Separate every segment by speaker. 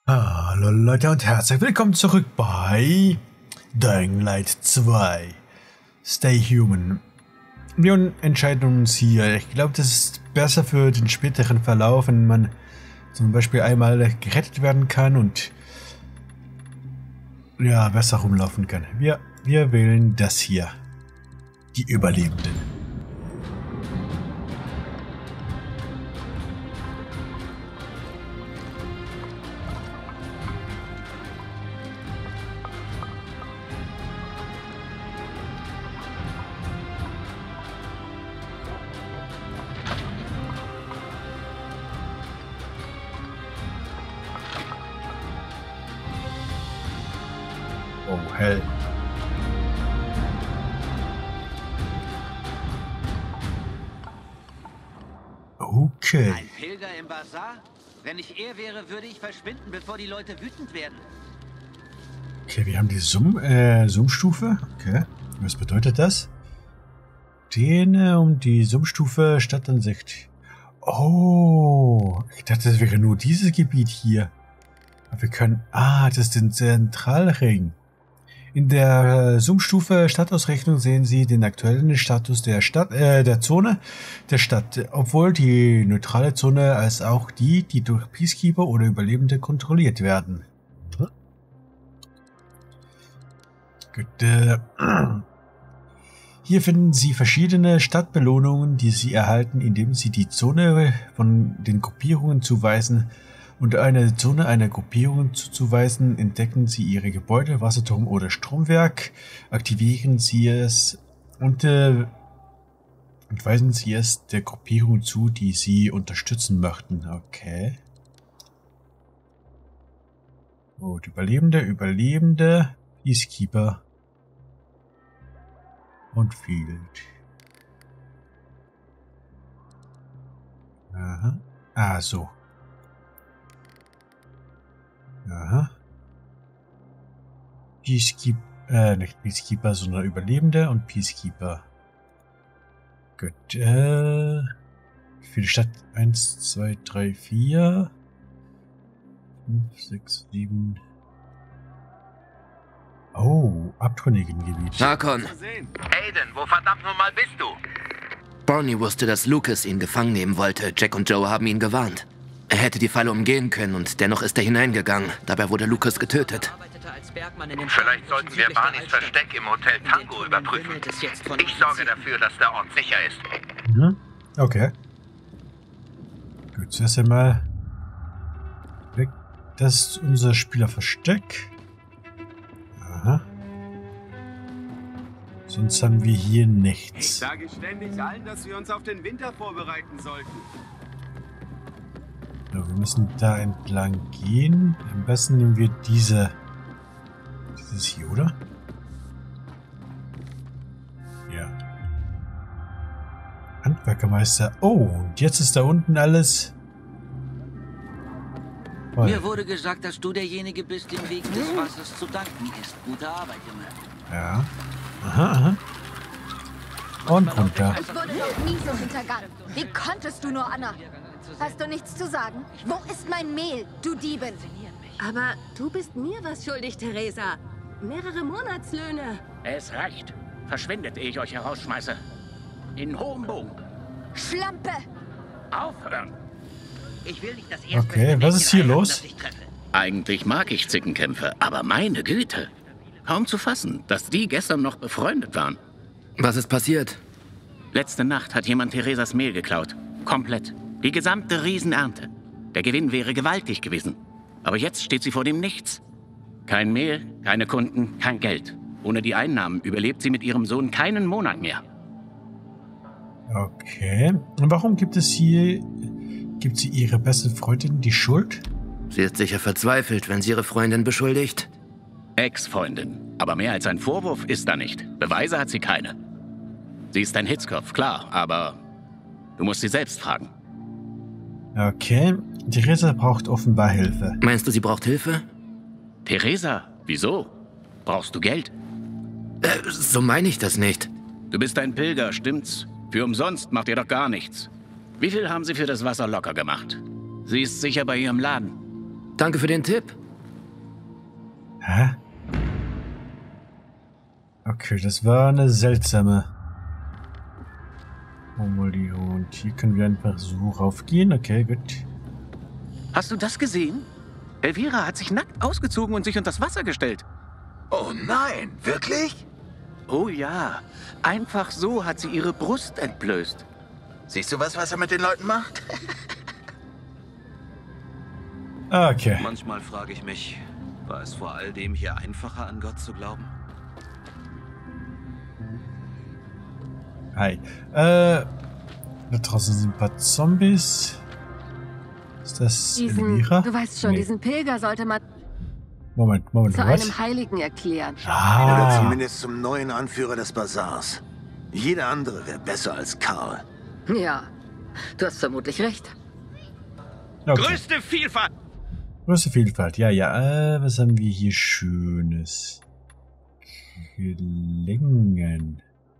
Speaker 1: Hallo Leute und herzlich willkommen zurück bei Dying Light 2 Stay Human. Wir entscheiden uns hier. Ich glaube, das ist besser für den späteren Verlauf, wenn man zum Beispiel einmal gerettet werden kann und ja, besser rumlaufen kann. Wir wählen das hier. Die Überlebenden. Oh, hell. Okay.
Speaker 2: Ein Pilger im Bazar? Wenn ich er wäre, würde ich verschwinden, bevor die Leute wütend werden.
Speaker 1: Okay, wir haben die Zoom-Stufe. Okay, was bedeutet das? Dehne um die Zoom-Stufe Stadtansicht. Oh, ich dachte, das wäre nur dieses Gebiet hier. Aber wir können... Ah, das ist der Zentralring. In der Zoom-Stufe Stadtausrechnung sehen Sie den aktuellen Status der Zone der Stadt, obwohl die neutrale Zone als auch die durch Peacekeeper oder Überlebende kontrolliert werden. Gut, hier finden Sie verschiedene Stadtbelohnungen, die Sie erhalten, indem Sie die Zone von den Gruppierungen zuweisen. Und eine Zone einer Gruppierung zuzuweisen, entdecken Sie Ihre Gebäude, Wasserturm oder Stromwerk, aktivieren Sie es und weisen Sie es der Gruppierung zu, die Sie unterstützen möchten. Okay. Gut, Überlebende, Peacekeeper und Field. Aha. Ah, so. Aha. Peacekeeper, nicht Peacekeeper, sondern Überlebende und Peacekeeper. Gut, für die Stadt 1, 2, 3, 4, 5, 6, 7. Oh, Abtrünnigengebiet.
Speaker 3: Harkon.
Speaker 2: Aiden, wo verdammt nochmal bist du?
Speaker 3: Bonnie wusste, dass Lucas ihn gefangen nehmen wollte. Jack und Joe haben ihn gewarnt. Er hätte die Falle umgehen können und dennoch ist er hineingegangen. Dabei wurde Lucas getötet.
Speaker 2: Vielleicht sollten wir Barneys Versteck im Hotel Tango überprüfen. Ich sorge dafür, dass der Ort sicher ist.
Speaker 1: Mhm. Okay. Gut, zuerst einmal weg. Das ist unser Spielerversteck. Aha. Sonst haben wir hier nichts.
Speaker 4: Ich sage ständig allen, dass wir uns auf den Winter vorbereiten sollten.
Speaker 1: So, wir müssen da entlang gehen. Am besten nehmen wir dieses hier, oder? Ja. Handwerkermeister. Oh, und jetzt ist da unten alles... Voll.
Speaker 2: Mir wurde gesagt, dass du derjenige bist, dem Weg des Wassers zu danken ist. Gute Arbeit, Junge.
Speaker 1: Ja. Aha, aha. Und runter.
Speaker 5: Ich wurde noch nie so hintergangen. Wie konntest du nur, Anna? Hast du nichts zu sagen? Wo ist mein Mehl, du Diebin?
Speaker 6: Aber du bist mir was schuldig, Theresa. Mehrere Monatslöhne.
Speaker 7: Es reicht. Verschwindet, ehe ich euch herausschmeiße. In hohem Bogen.
Speaker 5: Schlampe!
Speaker 7: Aufhören!
Speaker 2: Ich will nicht das erste
Speaker 1: Okay, was ist hier los?
Speaker 2: das ich treffe.
Speaker 7: Eigentlich mag ich Zickenkämpfe, aber meine Güte. Kaum zu fassen, dass die gestern noch befreundet waren.
Speaker 3: Was ist passiert?
Speaker 7: Letzte Nacht hat jemand Theresas Mehl geklaut. Komplett. Die gesamte Riesenernte. Der Gewinn wäre gewaltig gewesen. Aber jetzt steht sie vor dem Nichts. Kein Mehl, keine Kunden, kein Geld. Ohne die Einnahmen überlebt sie mit ihrem Sohn keinen Monat mehr.
Speaker 1: Okay. Und warum gibt sie ihrer besten Freundin die Schuld?
Speaker 3: Sie ist sicher verzweifelt, wenn sie ihre Freundin beschuldigt.
Speaker 7: Ex-Freundin. Aber mehr als ein Vorwurf ist da nicht. Beweise hat sie keine. Sie ist ein Hitzkopf, klar, aber du musst sie selbst fragen.
Speaker 1: Okay. Theresa braucht offenbar Hilfe.
Speaker 3: Meinst du, sie braucht Hilfe?
Speaker 7: Theresa, wieso? Brauchst du Geld?
Speaker 3: So meine ich das nicht.
Speaker 7: Du bist ein Pilger, stimmt's? Für umsonst macht ihr doch gar nichts. Wie viel haben sie für das Wasser locker gemacht? Sie ist sicher bei ihrem Laden.
Speaker 3: Danke für den Tipp.
Speaker 1: Hä? Okay, das war eine seltsame Formulierung. Und hier können wir einfach so raufgehen. Okay, gut.
Speaker 7: Hast du das gesehen? Elvira hat sich nackt ausgezogen und sich unter das Wasser gestellt.
Speaker 2: Oh nein, wirklich?
Speaker 7: Oh ja, einfach so hat sie ihre Brust entblößt.
Speaker 2: Siehst du, was Wasser mit den Leuten macht?
Speaker 1: Okay.
Speaker 8: Manchmal frage ich mich, war es vor all dem hier einfacher, an Gott zu glauben?
Speaker 1: Hi. Da draußen sind ein paar Zombies. Ist das Elvira?
Speaker 6: Du weißt schon,
Speaker 1: Nee.
Speaker 6: diesen Pilger sollte man
Speaker 1: Moment,
Speaker 6: zu
Speaker 1: was?
Speaker 6: einem Heiligen erklären.
Speaker 4: Oder
Speaker 1: Ah,
Speaker 4: zumindest zum neuen Anführer des Bazars. Jeder andere wäre besser als Karl.
Speaker 6: Ja, du hast vermutlich recht.
Speaker 1: okay.
Speaker 7: Größte Vielfalt!
Speaker 1: Größte Vielfalt, ja, ja. Was haben wir hier Schönes? Klingen.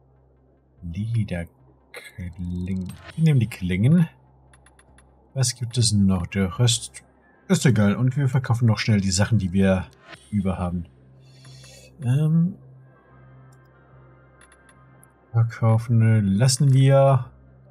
Speaker 1: Liederklingen. Wir nehmen die Klingen. Was gibt es noch? Der Rest ist egal. Und wir verkaufen noch schnell die Sachen, die wir über haben. Verkaufen lassen wir.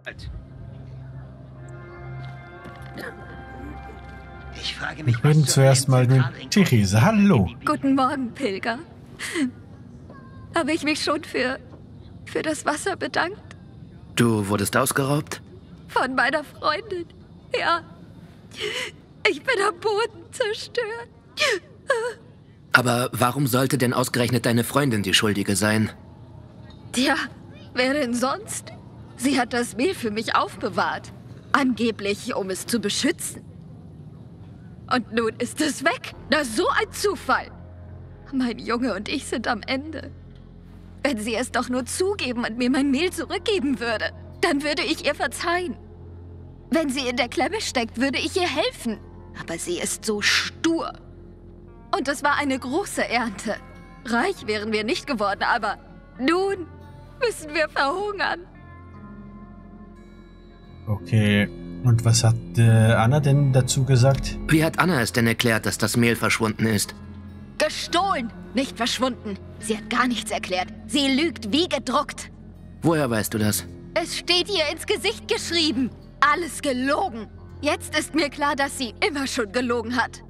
Speaker 2: Ich frage mich,
Speaker 1: Wir reden zuerst mal mit Therese. Hallo.
Speaker 5: Guten Morgen, Pilger. Habe ich mich schon für das Wasser bedankt?
Speaker 3: Du wurdest ausgeraubt?
Speaker 5: Von meiner Freundin. Ja. Ich bin am Boden zerstört.
Speaker 3: Aber warum sollte denn ausgerechnet deine Freundin die Schuldige sein?
Speaker 5: Tja, wer denn sonst? Sie hat das Mehl für mich aufbewahrt. Angeblich, um es zu beschützen. Und nun ist es weg. Na, so ein Zufall. Mein Junge und ich sind am Ende. Wenn sie es doch nur zugeben und mir mein Mehl zurückgeben würde, dann würde ich ihr verzeihen. Wenn sie in der Klemme steckt, würde ich ihr helfen. Aber sie ist so stur. Und es war eine große Ernte. Reich wären wir nicht geworden, aber nun müssen wir verhungern.
Speaker 1: Okay. Und was hat Anna denn dazu gesagt?
Speaker 3: Wie hat Anna es denn erklärt, dass das Mehl verschwunden ist?
Speaker 5: Gestohlen, nicht verschwunden. Sie hat gar nichts erklärt. Sie lügt wie gedruckt.
Speaker 3: Woher weißt du das?
Speaker 5: Es steht ihr ins Gesicht geschrieben. Alles gelogen. Jetzt ist mir klar, dass sie immer schon gelogen hat.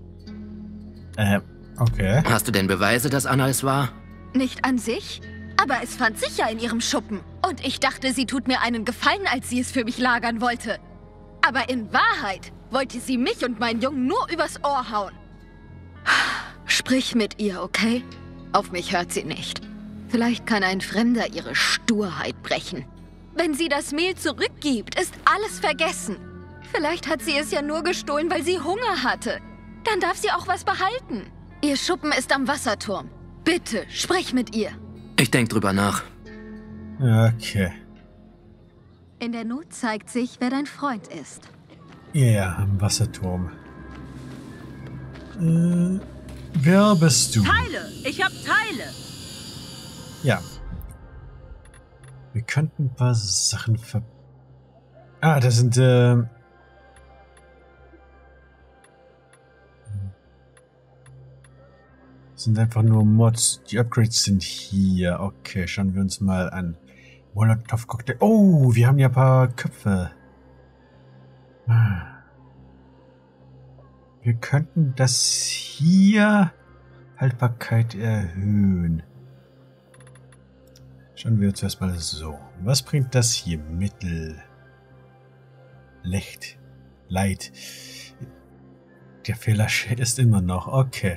Speaker 1: Okay.
Speaker 3: Hast du denn Beweise, dass Anna es war?
Speaker 5: Nicht an sich, aber es fand sich ja in ihrem Schuppen. Und ich dachte, sie tut mir einen Gefallen, als sie es für mich lagern wollte. Aber in Wahrheit wollte sie mich und meinen Jungen nur übers Ohr hauen. Sprich mit ihr, okay? Auf mich hört sie nicht. Vielleicht kann ein Fremder ihre Sturheit brechen. Wenn sie das Mehl zurückgibt, ist alles vergessen. Vielleicht hat sie es ja nur gestohlen, weil sie Hunger hatte. Dann darf sie auch was behalten. Ihr Schuppen ist am Wasserturm. Bitte, sprich mit ihr.
Speaker 3: Ich denk drüber nach.
Speaker 1: Okay.
Speaker 5: In der Not zeigt sich, wer dein Freund ist.
Speaker 1: Ja, am Wasserturm. Wer bist du?
Speaker 6: Teile! Ich hab Teile!
Speaker 1: Ja. Wir könnten ein paar Sachen das sind, sind einfach nur Mods. Die Upgrades sind hier. Okay, schauen wir uns mal an. Molotov-Cocktail. Oh, wir haben ja ein paar Köpfe. Wir könnten das hier Haltbarkeit erhöhen. Schauen wir uns erstmal so. Was bringt das hier? Mittel. Light. Der Fehler ist immer noch. Okay.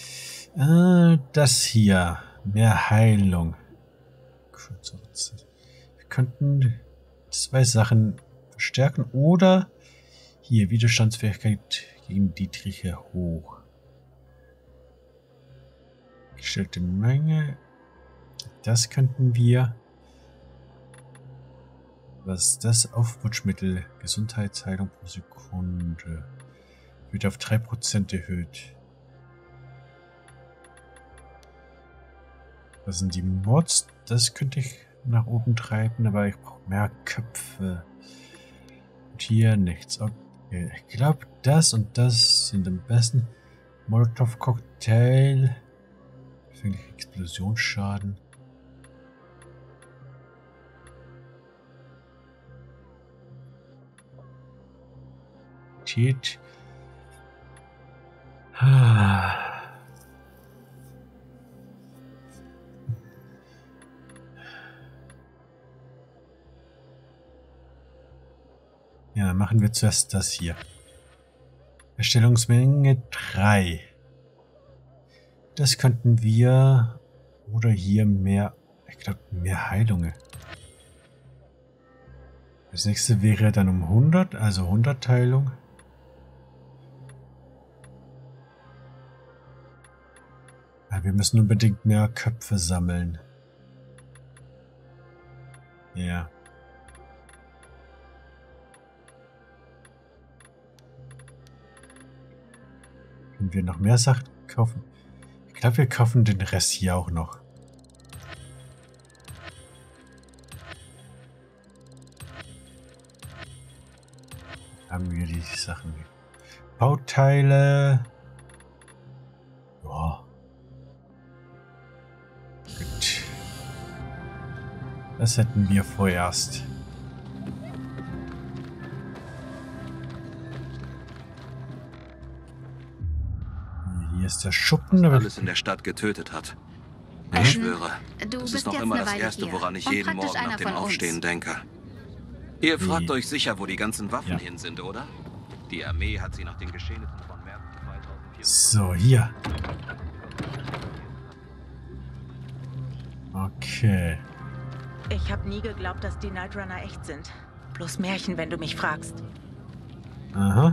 Speaker 1: Das hier. Mehr Heilung. Wir könnten 2 Sachen verstärken oder hier Widerstandsfähigkeit gegen Dietriche hoch. Gestellte Menge. Das könnten wir. Was ist das? Aufputschmittel. Gesundheitsheilung pro Sekunde. Wird auf 3% erhöht. Was sind die Mods? Das könnte ich nach oben treiben, aber ich brauche mehr Köpfe. Und hier nichts. Ich glaube, das und das sind am besten. Molotov-Cocktail. Explosionsschaden. Cheat. Ja, machen wir zuerst das hier. Erstellungsmenge 3. Das könnten wir... Oder hier mehr... Ich glaube, mehr Heilungen. Das nächste wäre dann um 100, also 100 Heilung. Ja, wir müssen unbedingt mehr Köpfe sammeln. Ja. Können wir noch mehr Sachen kaufen? Ich glaube, wir kaufen den Rest hier auch noch. Haben wir die Sachen. Bauteile. Ja. Gut. Das hätten wir vorerst. Hier ist der Schuppen.
Speaker 8: Alles in der Stadt getötet hat. Ich schwöre, das ist noch immer das Erste, woran ich jeden Morgen nach dem Aufstehen denke. Ihr fragt euch sicher, wo die ganzen Waffen hin sind, oder? Die Armee hat sie nach den Geschehnissen von März 2004...
Speaker 1: So, hier. Okay.
Speaker 9: Ich habe nie geglaubt, dass die Night Runner echt sind. Bloß Märchen, wenn du mich fragst.
Speaker 1: Aha.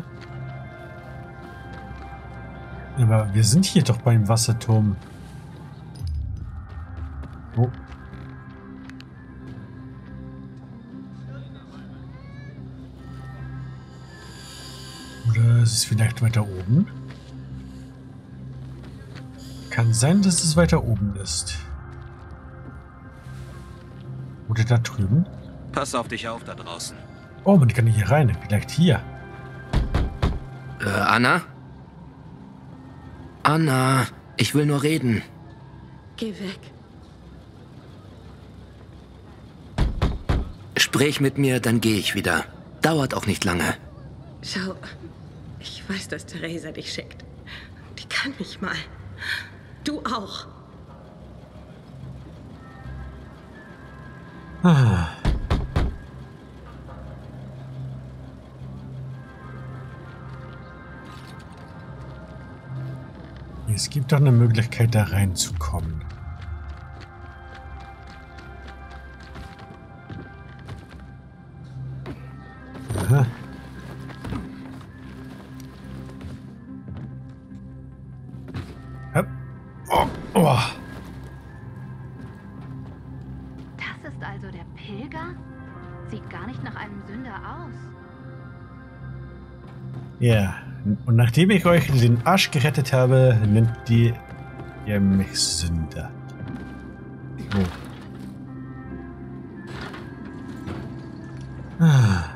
Speaker 1: Aber wir sind hier doch beim Wasserturm. Oh. Oder ist es vielleicht weiter oben? Kann sein, dass es weiter oben ist. Oder da drüben?
Speaker 8: Pass auf dich auf da draußen.
Speaker 1: Oh, man kann hier rein. Vielleicht hier.
Speaker 3: Anna? Anna, ich will nur reden.
Speaker 6: Geh weg.
Speaker 3: Sprich mit mir, dann gehe ich wieder. Dauert auch nicht lange.
Speaker 6: Schau, ich weiß, dass Theresa dich schickt. Die kann mich mal. Du auch.
Speaker 1: Ah. Es gibt doch eine Möglichkeit, da reinzukommen. Aha. Oh. Oh.
Speaker 5: Das ist also der Pilger? Sieht gar nicht nach einem Sünder aus.
Speaker 1: Ja, und nachdem ich euch den Arsch gerettet habe, nennt ihr mich Sünder. Oh. Ah.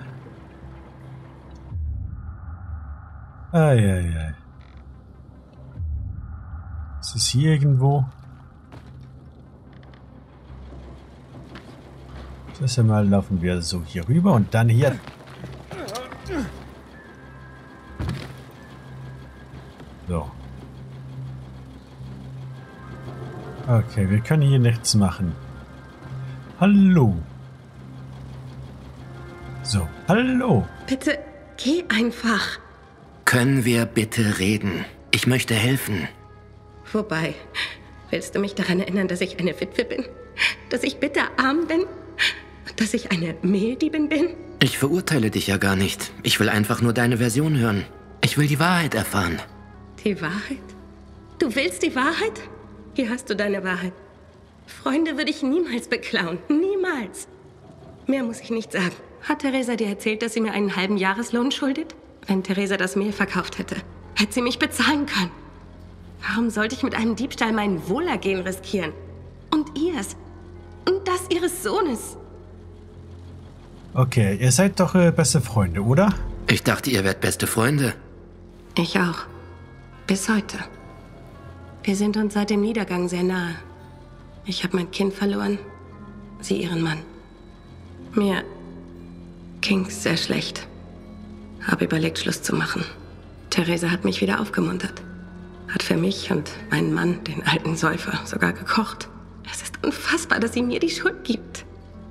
Speaker 1: Eieiei. Ist es hier irgendwo? Das einmal laufen wir so hier rüber und dann hier. So. Okay, wir können hier nichts machen. Hallo. So, hallo.
Speaker 6: Bitte, geh einfach.
Speaker 3: Können wir bitte reden? Ich möchte helfen.
Speaker 6: Wobei, willst du mich daran erinnern, dass ich eine Witwe bin? Dass ich bitterarm bin? Dass ich eine Mehldiebin bin?
Speaker 3: Ich verurteile dich ja gar nicht. Ich will einfach nur deine Version hören. Ich will die Wahrheit erfahren.
Speaker 6: Die Wahrheit? Du willst die Wahrheit? Hier hast du deine Wahrheit. Freunde würde ich niemals beklauen. Niemals. Mehr muss ich nicht sagen. Hat Theresa dir erzählt, dass sie mir einen halben Jahreslohn schuldet? Wenn Theresa das Mehl verkauft hätte, hätte sie mich bezahlen können. Warum sollte ich mit einem Diebstahl mein Wohlergehen riskieren? Und ihrs. Und das ihres Sohnes.
Speaker 1: Okay, ihr seid doch beste Freunde, oder?
Speaker 3: Ich dachte, ihr wärt beste Freunde.
Speaker 6: Ich auch. Bis heute. Wir sind uns seit dem Niedergang sehr nahe. Ich habe mein Kind verloren, sie ihren Mann. Mir ging's sehr schlecht. Habe überlegt, Schluss zu machen. Theresa hat mich wieder aufgemuntert. Hat für mich und meinen Mann, den alten Säufer, sogar gekocht. Es ist unfassbar, dass sie mir die Schuld gibt.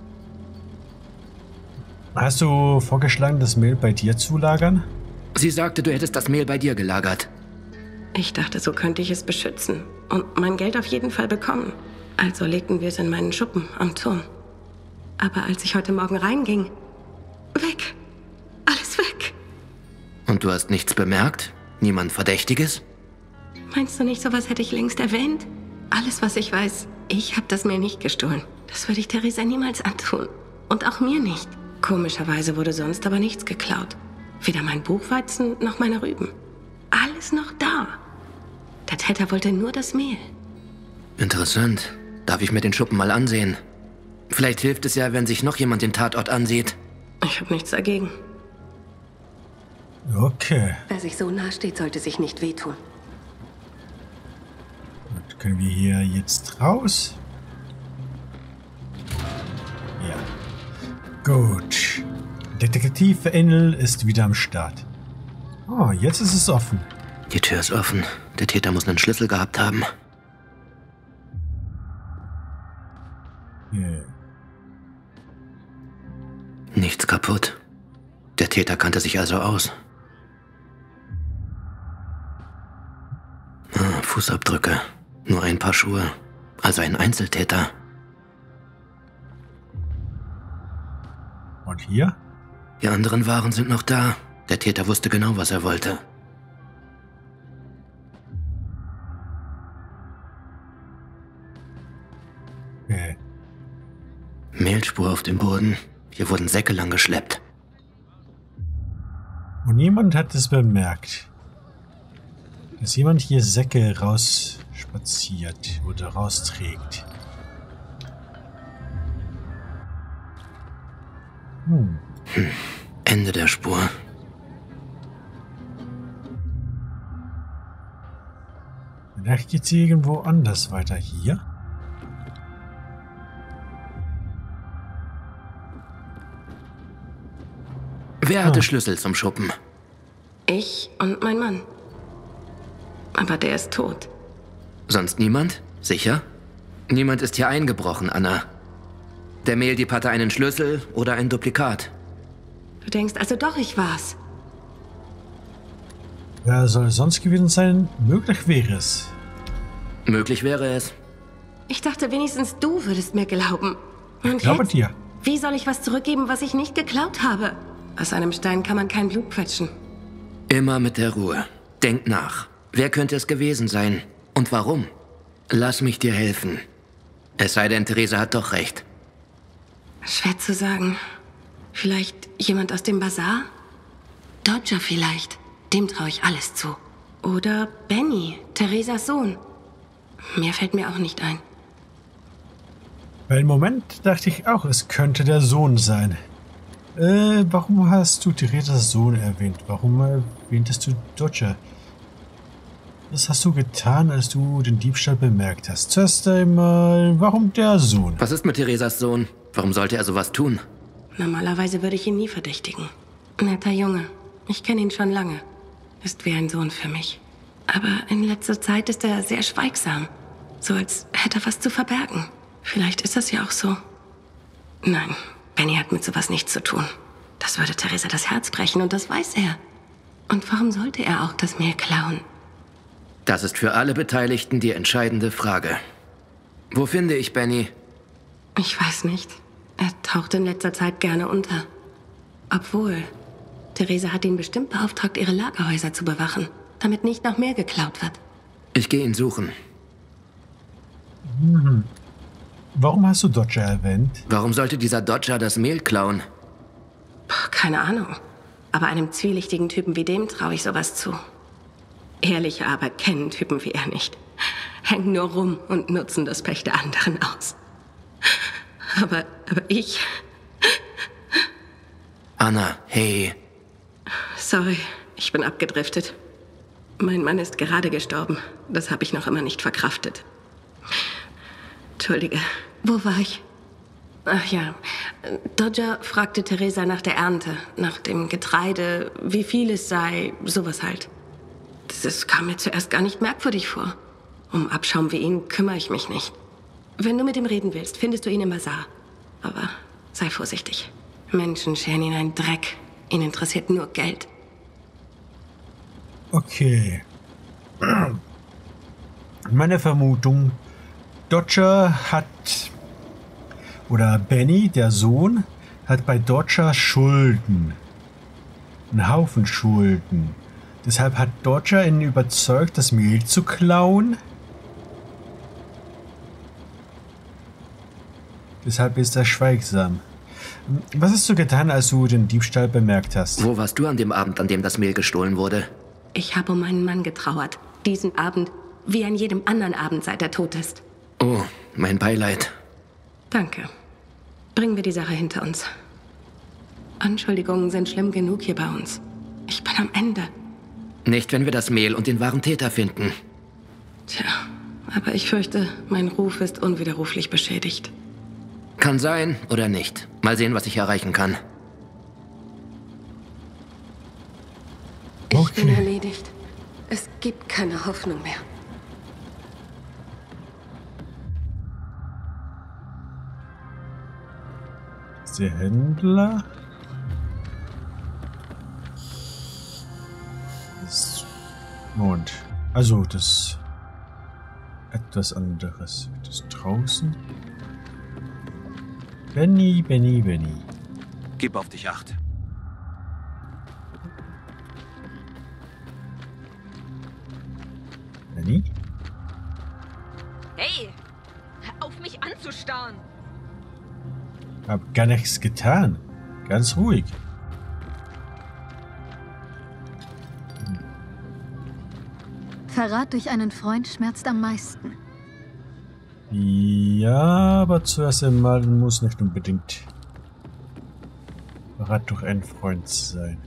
Speaker 1: Hast du vorgeschlagen, das Mehl bei dir zu lagern?
Speaker 3: Sie sagte, du hättest das Mehl bei dir gelagert.
Speaker 6: Ich dachte, so könnte ich es beschützen und mein Geld auf jeden Fall bekommen. Also legten wir es in meinen Schuppen am Turm. Aber als ich heute Morgen reinging, weg. Alles weg.
Speaker 3: Und du hast nichts bemerkt? Niemand Verdächtiges?
Speaker 6: Meinst du nicht, sowas hätte ich längst erwähnt? Alles, was ich weiß, ich habe das Mehl nicht gestohlen. Das würde ich Theresa niemals antun. Und auch mir nicht. Komischerweise wurde sonst aber nichts geklaut. Weder mein Buchweizen noch meine Rüben. Alles noch da. Der Täter wollte nur das Mehl.
Speaker 3: Interessant. Darf ich mir den Schuppen mal ansehen? Vielleicht hilft es ja, wenn sich noch jemand den Tatort ansieht.
Speaker 6: Ich habe nichts dagegen.
Speaker 1: Okay.
Speaker 6: Wer sich so nahe steht, sollte sich nicht wehtun.
Speaker 1: Gut, können wir hier jetzt raus? Ja. Gut. Detektiv Engel ist wieder am Start. Oh, jetzt ist es offen.
Speaker 3: Die Tür ist offen. Der Täter muss einen Schlüssel gehabt haben.
Speaker 1: Yeah.
Speaker 3: Nichts kaputt. Der Täter kannte sich also aus. Fußabdrücke. Nur ein paar Schuhe. Also ein Einzeltäter.
Speaker 1: Und hier?
Speaker 3: Die anderen Waren sind noch da. Der Täter wusste genau, was er wollte.
Speaker 1: Okay.
Speaker 3: Mehlspur auf dem Boden. Hier wurden Säcke lang geschleppt.
Speaker 1: Und niemand hat es bemerkt, dass jemand hier Säcke rausspaziert oder rausträgt.
Speaker 3: Ende der Spur.
Speaker 1: Vielleicht geht's irgendwo anders weiter. Hier?
Speaker 3: Wer hatte Schlüssel zum Schuppen?
Speaker 6: Ich und mein Mann. Aber der ist tot.
Speaker 3: Sonst niemand? Sicher? Niemand ist hier eingebrochen, Anna. Der Mehldieb hatte einen Schlüssel oder ein Duplikat.
Speaker 6: Du denkst also doch, ich war's.
Speaker 1: Wer soll es sonst gewesen sein? Möglich wäre es.
Speaker 3: Möglich wäre es.
Speaker 6: Ich dachte, wenigstens du würdest mir glauben. Und
Speaker 1: Ich glaube
Speaker 6: jetzt?
Speaker 1: dir.
Speaker 6: Wie soll ich was zurückgeben, was ich nicht geklaut habe? Aus einem Stein kann man kein Blut quetschen.
Speaker 3: Immer mit der Ruhe. Denk nach. Wer könnte es gewesen sein? Und warum? Lass mich dir helfen. Es sei denn, Theresa hat doch recht.
Speaker 6: Schwer zu sagen. Vielleicht jemand aus dem Bazar? Dodger vielleicht. Dem traue ich alles zu. Oder Benny, Theresas Sohn. Mehr fällt mir auch nicht ein.
Speaker 1: Weil im Moment dachte ich auch, es könnte der Sohn sein. Warum hast du Theresas Sohn erwähnt? Warum erwähntest du Dodger? Was hast du getan, als du den Diebstahl bemerkt hast? Zuerst einmal, warum der Sohn?
Speaker 3: Was ist mit Theresas Sohn? Warum sollte er sowas tun?
Speaker 6: Normalerweise würde ich ihn nie verdächtigen. Netter Junge. Ich kenne ihn schon lange. Ist wie ein Sohn für mich. Aber in letzter Zeit ist er sehr schweigsam. So als hätte er was zu verbergen. Vielleicht ist das ja auch so. Nein, Benny hat mit sowas nichts zu tun. Das würde Theresa das Herz brechen und das weiß er. Und warum sollte er auch das Mehl klauen?
Speaker 3: Das ist für alle Beteiligten die entscheidende Frage. Wo finde ich Benny?
Speaker 6: Ich weiß nicht. Er taucht in letzter Zeit gerne unter. Obwohl, Theresa hat ihn bestimmt beauftragt, ihre Lagerhäuser zu bewachen, damit nicht noch mehr geklaut wird.
Speaker 3: Ich gehe ihn suchen.
Speaker 1: Warum hast du Dodger erwähnt?
Speaker 3: Warum sollte dieser Dodger das Mehl klauen?
Speaker 6: Keine Ahnung. Aber einem zwielichtigen Typen wie dem traue ich sowas zu. Ehrliche aber kennen Typen wie er nicht. Hängen nur rum und nutzen das Pech der anderen aus. Aber ich...
Speaker 3: Anna, hey.
Speaker 6: Sorry, ich bin abgedriftet. Mein Mann ist gerade gestorben. Das habe ich noch immer nicht verkraftet. Entschuldige, wo war ich? Ach ja, Dodger fragte Theresa nach der Ernte, nach dem Getreide, wie viel es sei, sowas halt. Das kam mir zuerst gar nicht merkwürdig vor. Um Abschaum wie ihn kümmere ich mich nicht. Wenn du mit ihm reden willst, findest du ihn im Bazar. Aber sei vorsichtig. Menschen scheren ihn einen Dreck. Ihn interessiert nur Geld.
Speaker 1: Okay. Meine Vermutung, Dodger hat, oder Benny, der Sohn, hat bei Dodger Schulden. Einen Haufen Schulden. Deshalb hat Dodger ihn überzeugt, das Mehl zu klauen. Deshalb ist er schweigsam. Was hast du getan, als du den Diebstahl bemerkt hast?
Speaker 3: Wo warst du an dem Abend, an dem das Mehl gestohlen wurde?
Speaker 6: Ich habe um meinen Mann getrauert. Diesen Abend, wie an jedem anderen Abend, seit er tot ist.
Speaker 3: Oh, mein Beileid.
Speaker 6: Danke. Bringen wir die Sache hinter uns. Anschuldigungen sind schlimm genug hier bei uns. Ich bin am Ende.
Speaker 3: Nicht, wenn wir das Mehl und den wahren Täter finden.
Speaker 6: Tja, aber ich fürchte, mein Ruf ist unwiderruflich beschädigt.
Speaker 3: Kann sein oder nicht. Mal sehen, was ich erreichen kann.
Speaker 6: Ich bin erledigt. Es gibt keine Hoffnung mehr.
Speaker 1: Der Händler. Und also das etwas anderes. Das draußen. Benny.
Speaker 8: Gib auf dich Acht.
Speaker 1: Benny?
Speaker 10: Hey, hör auf mich anzustarren.
Speaker 1: Hab gar nichts getan. Ganz ruhig.
Speaker 5: Verrat durch einen Freund schmerzt am meisten.
Speaker 1: Ja, aber zuerst einmal muss nicht unbedingt Verrat durch einen Freund sein.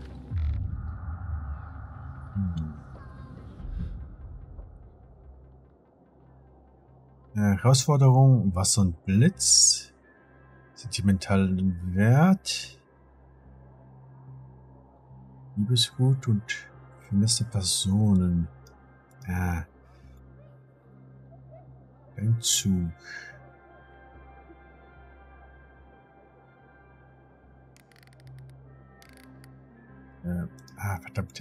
Speaker 1: Herausforderung, Wasser und Blitz. Sentimentalen Wert. Liebesgut und vermisste Personen. Ja. Entzug. Verdammt.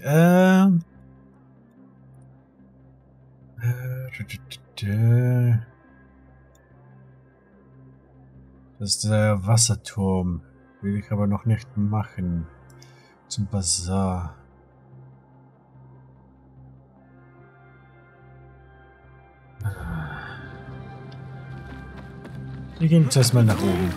Speaker 1: Das ist der Wasserturm. Will ich aber noch nicht machen. Zum Bazar. Wir gehen zuerst mal nach oben.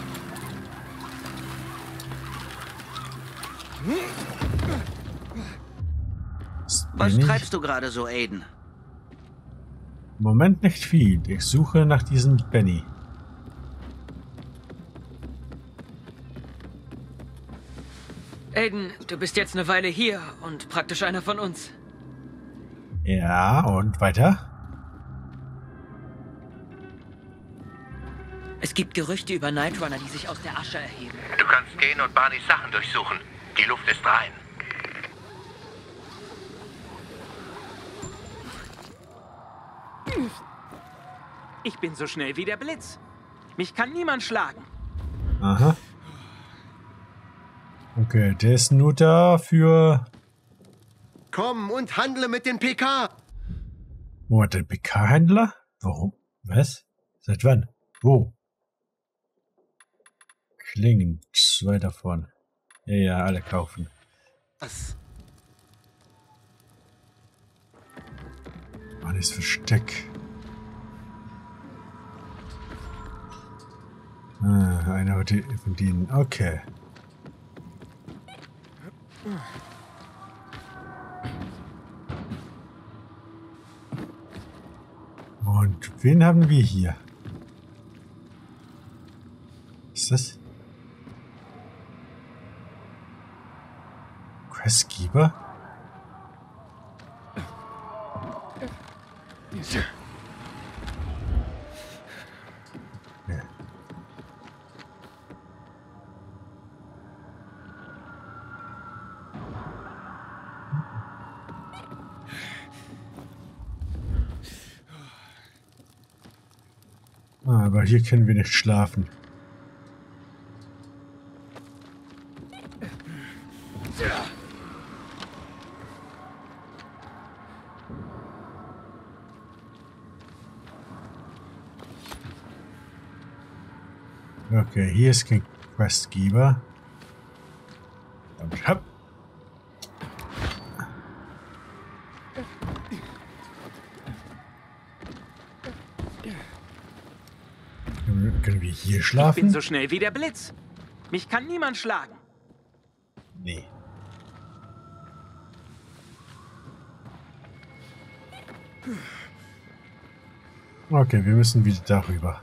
Speaker 7: Was treibst du gerade so, Aiden?
Speaker 1: Im Moment nicht viel. Ich suche nach diesem Benny.
Speaker 10: Aiden, du bist jetzt eine Weile hier und praktisch einer von uns.
Speaker 1: Ja, und weiter?
Speaker 10: Es gibt Gerüchte über Night Runner, die sich aus der Asche erheben.
Speaker 2: Du kannst gehen und Barneys Sachen durchsuchen. Die Luft ist rein.
Speaker 11: Ich bin so schnell wie der Blitz. Mich kann niemand schlagen.
Speaker 1: Aha. Okay, der ist nur da für...
Speaker 4: Komm und handle mit den PK.
Speaker 1: Wo hat der PK-Händler? Warum? Was? Seit wann? Wo? Klingen, 2 davon. Ja, alle kaufen.
Speaker 8: Was?
Speaker 1: Barneys Versteck. Einer von denen. Okay. Und wen haben wir hier? Was ist das? Questgeber? Ja. Aber hier können wir nicht schlafen. Okay, hier ist kein Questgeber. Und hopp. Können wir hier schlafen?
Speaker 11: Ich bin so schnell wie der Blitz. Mich kann niemand schlagen.
Speaker 1: Nee. Okay, wir müssen wieder darüber.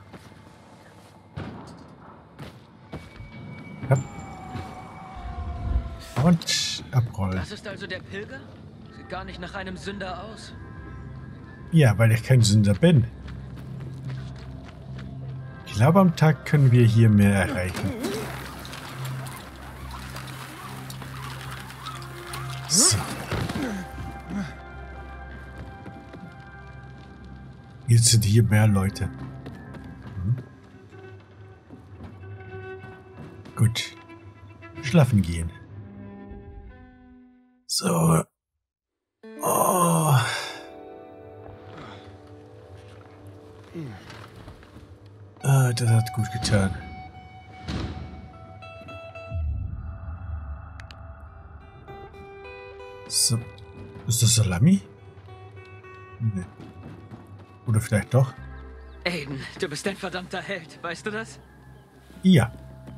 Speaker 1: Und abrollen.
Speaker 10: Das ist also der Pilger? Sieht gar nicht nach einem Sünder aus.
Speaker 1: Ja, weil ich kein Sünder bin. Ich glaube, am Tag können wir hier mehr erreichen. So. Jetzt sind hier mehr Leute. Gut. Schlafen gehen. So. Oh. Ah, das hat gut getan. So. Ist das Salami? Nee. Oder vielleicht doch?
Speaker 10: Aiden, du bist ein verdammter Held, weißt du das?
Speaker 1: Ja.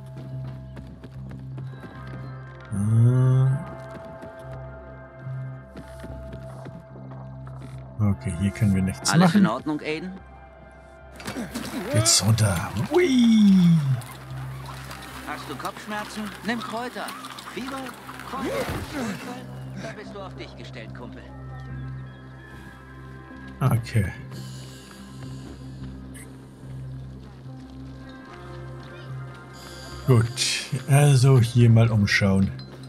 Speaker 1: Okay, hier können wir nichts machen.
Speaker 12: Alles in Ordnung, Aiden?
Speaker 1: Jetzt runter. Hui.
Speaker 12: Hast du Kopfschmerzen? Nimm Kräuter. Fieber? Kräuter. Da bist du auf dich gestellt, Kumpel.
Speaker 1: Okay. Gut, also hier mal umschauen.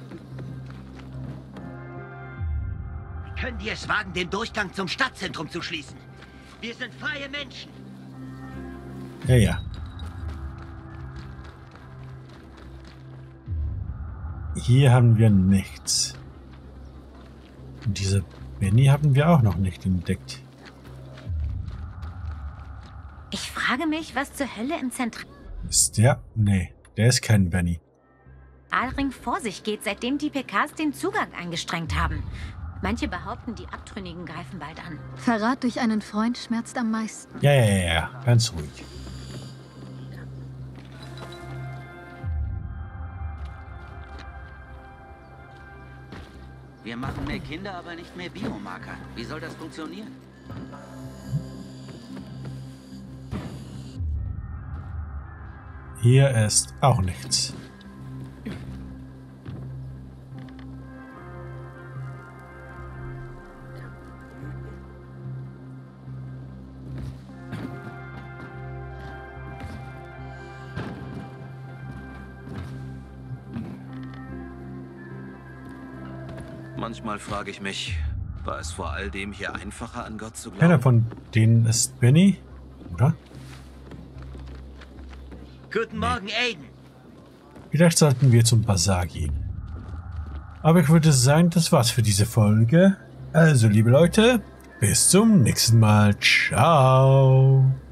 Speaker 13: Wie können die es wagen, den Durchgang zum Stadtzentrum zu schließen? Wir sind freie Menschen.
Speaker 1: Ja, ja. Hier haben wir nichts. Und diese Benny haben wir auch noch nicht entdeckt.
Speaker 14: Ich frage mich, was zur Hölle im Zentrum...
Speaker 1: Ist der? Nee, der ist kein Benny.
Speaker 14: Alring vor sich geht, seitdem die PKs den Zugang eingestrengt haben. Manche behaupten, die Abtrünnigen greifen bald an.
Speaker 5: Verrat durch einen Freund schmerzt am meisten.
Speaker 1: Ja, ganz ruhig.
Speaker 12: Wir machen mehr Kinder, aber nicht mehr Biomarker. Wie soll das funktionieren?
Speaker 1: Hier ist auch nichts.
Speaker 8: Manchmal frage ich mich, war es vor all dem hier einfacher, an Gott zu glauben?
Speaker 1: Keiner von denen ist Benny, oder?
Speaker 13: Guten Morgen, Aiden.
Speaker 1: Vielleicht sollten wir zum Bazar gehen. Aber ich würde sagen, das war's für diese Folge. Also, liebe Leute, bis zum nächsten Mal. Ciao.